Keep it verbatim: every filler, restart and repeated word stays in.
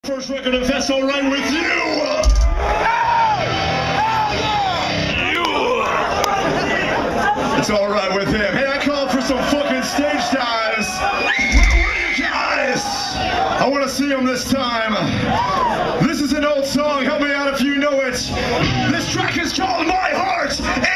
First record, if that's alright with you! It's alright with him. Hey, I called for some fucking stage dives! Where are you guys? I want to see them this time. This is an old song, help me out if you know it. This track is called My Heart!